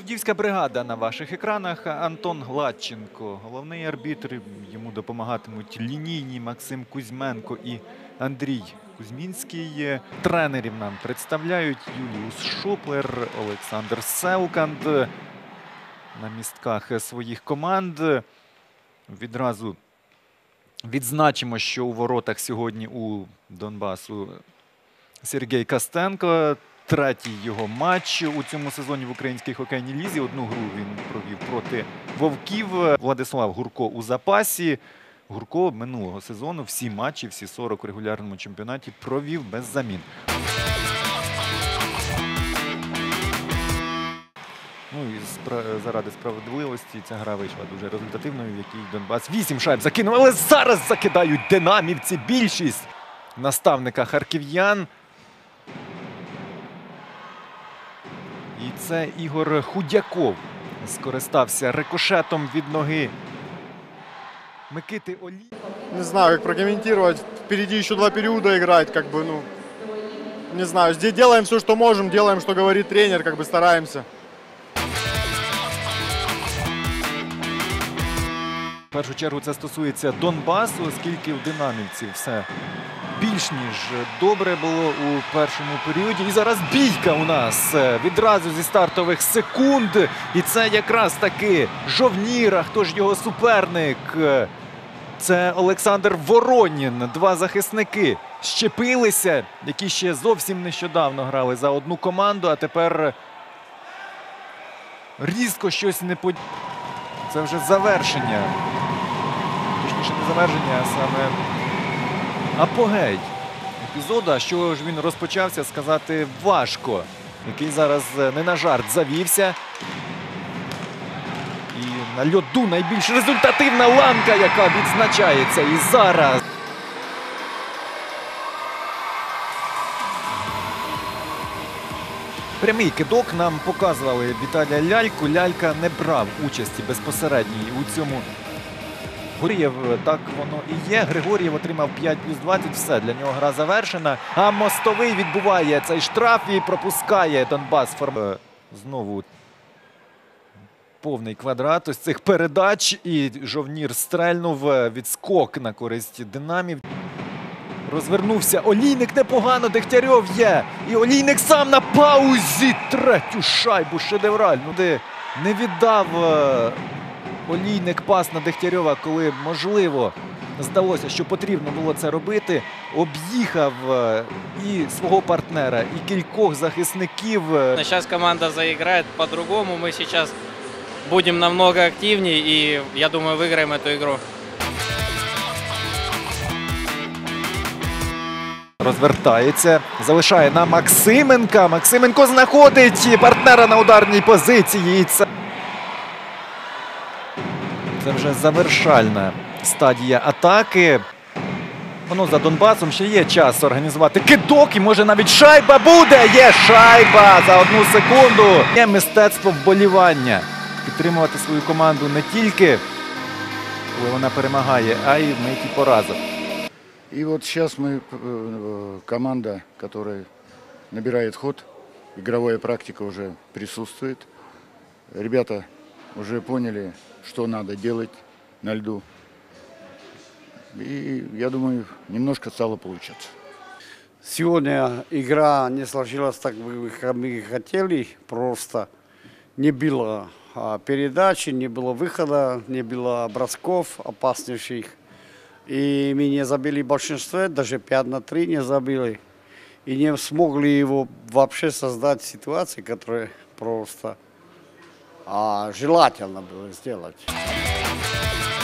Суддівська бригада на ваших екранах. Антон Гладченко, головний арбітр. Йому допомагатимуть лінійні Максим Кузьменко і Андрій Кузьмінський. Тренерів нам представляють Юліус Шоплер, Олександр Селканд на містках своїх команд. Відразу відзначимо, що у воротах сьогодні у Донбасу Сергій Костенко. Третій його матч у цьому сезоні в українській хокейній лізі. Одну гру він провів проти Вовків. Владислав Гурко у запасі. Гурко минулого сезону всі матчі, всі 40 у регулярному чемпіонаті провів без замін. Ну і заради справедливості ця гра вийшла дуже результативною, в якій Донбас 8 шайб закинув, але зараз закидають динамівці більшість наставника харків'ян. І це Ігор Худяков скористався рикошетом від ноги Микити Олі. Не знаю, как прокомментировать. Впереди еще 2 периода играть, как бы, ну, не знаю. Здесь делаем все, что можем, делаем, что говорит тренер, как бы стараемся. В першу чергу це стосується Донбасу, оскільки в динамівців все більш ніж добре було у першому періоді. І зараз бійка у нас відразу зі стартових секунд. І це якраз таки Жовнір. А хто ж його суперник? Це Олександр Воронін. Два захисники щепилися, які ще зовсім нещодавно грали за одну команду, а тепер різко щось не подібне. Це вже завершення. Точніше, не завершення, а саме апогей епізоду. Що ж він розпочався, сказати важко. Який зараз не на жарт завівся. І на льоду найбільш результативна ланка, яка відзначається і зараз. Прямий кидок нам показували Віталія Ляльку. Лялька не брав участі безпосередньої у цьому. Григорєв, так воно і є. Григорєв отримав 5+20, все, для нього гра завершена. А Мостовий відбуває цей штраф і пропускає Донбас. Знову повний квадрат ось цих передач. І Жовнір стрельнув, відскок на користь динамів. Розвернувся Олійник непогано, Дегтярьов є. І Олійник сам на паузі. Третю шайбу шедевральну. Не віддав Олійник пас на Дегтярьова, коли, можливо, здалося, що потрібно було це робити. Об'їхав і свого партнера, і кількох захисників. Зараз команда заіграє по-другому. Ми зараз будемо намного активніше і, я думаю, виграємо цю гру. Розвертається, залишає на Максименка. Максименко знаходить партнера на ударній позиції. Це вже завершальна стадія атаки. Воно за Донбасом ще є час організувати кидок і може навіть шайба буде. Є шайба за 1 секунду. Є мистецтво вболівання. Підтримувати свою команду не тільки, коли вона перемагає, а й в миті поразок. И вот сейчас мы, команда, которая набирает ход, игровая практика уже присутствует. Ребята уже поняли, что надо делать на льду. И я думаю, немножко стало получаться. Сегодня игра не сложилась так, как мы хотели. Просто не было передачи, не было выхода, не было бросков опаснейших. И мы не забили большинство, даже 5-3 не забили. И не смогли его вообще создать ситуации, которые просто желательно было сделать.